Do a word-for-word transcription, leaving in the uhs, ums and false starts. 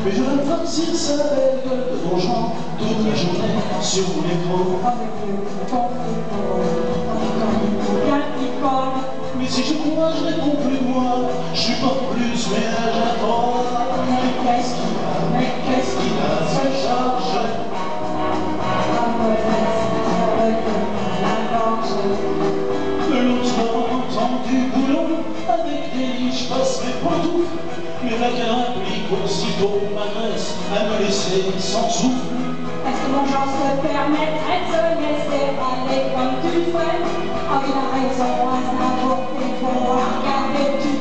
Mais je vais farcir sa belle gueule de bon genre toute la journée sur l'écran. Mais si je crois, je réponds plus de moi, je supporte plus ménage à trois. Mais qu'est-ce qu'il a, mais qu'est-ce qu'il a, ce charge? L'autre soir, en du boulot, avec des lits, je passe mes pantoufles, mais la qu'elle implique aussitôt ma graisse à me laisser sans souffle. Est-ce que mon genre se permettrait de se laisser aller comme tu fais? Oh, il a raison, à n'importe quoi, regarder tu